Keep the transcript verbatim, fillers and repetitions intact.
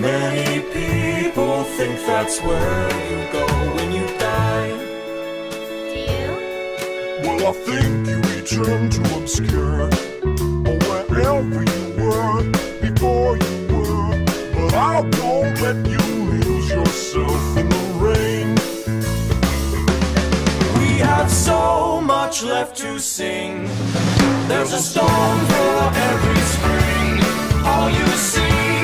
Many people think that's where you go when you die. Do you? Well, I think you return to obscure, or wherever you were before you were. But I won't let you lose yourself in the rain. We have so much left to sing. There's a storm for every spring. All you see